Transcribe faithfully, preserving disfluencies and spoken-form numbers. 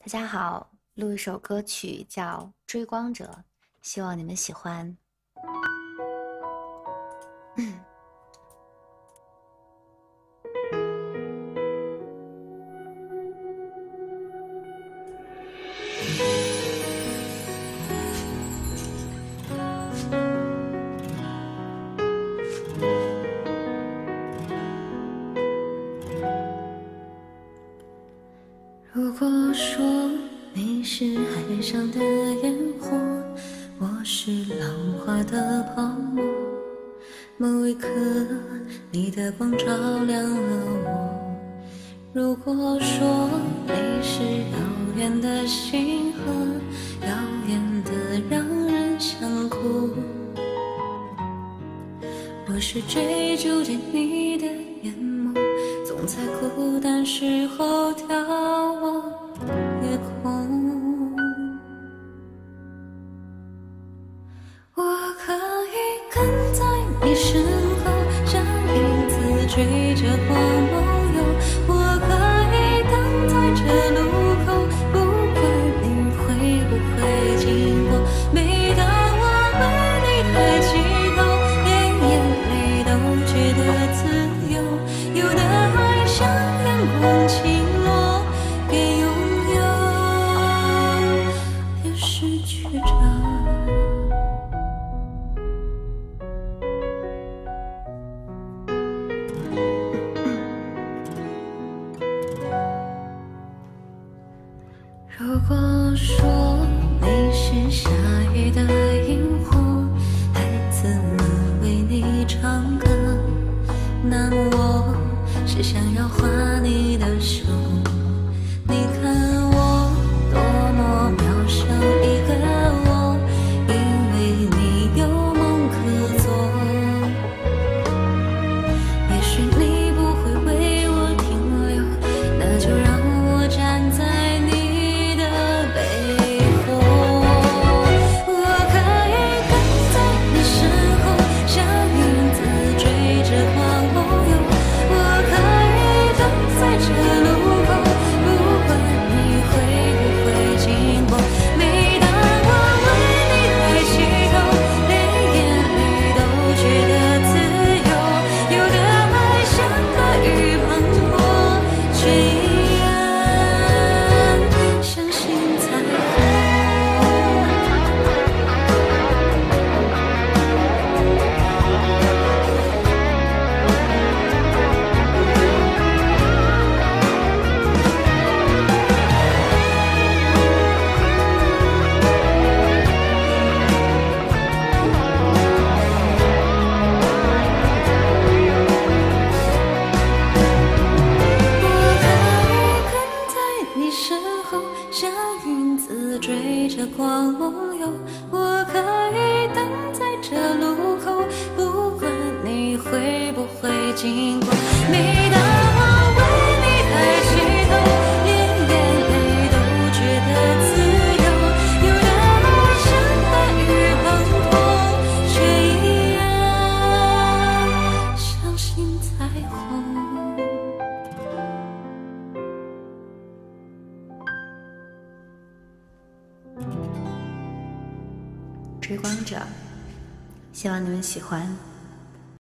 家好，录一首歌曲叫《追光者》，希望你们喜欢。 如果说你是海上的烟火，我是浪花的泡沫，某一刻你的光照亮了我。如果说你是遥远的星河，遥远的让人想哭，我是追逐着你的眼眸，总在孤单时候眺望夜空。我可以跟在你身后，像影子追着光梦游。我可以等在这路口，不管你会不会经过。每当我为你抬起头，连眼泪都觉得自由。有的爱像阳光倾落，别拥有，别失去着。如果说你是夏夜的萤火，孩子们为你唱歌，那么我是想要画你的手。你看我多么渺小一个我，因为你有梦可做。也许你不会为我停留，那就让我站在你的背后。我可以跟在你身后，像影子追着光梦游。我可以等在这路口，不管你会不会经过。每当我为你抬起头，连眼泪都觉得自由。有的爱像大雨滂沱，却依然相信彩虹。我可以跟在你身后，像影子追着光梦游。我可以等在这路口，不管你会不会经过。每当我为你抬起头，连眼泪都觉得自由。有的爱像大雨滂沱，却依然相信彩虹。 追光者，希望你们喜欢。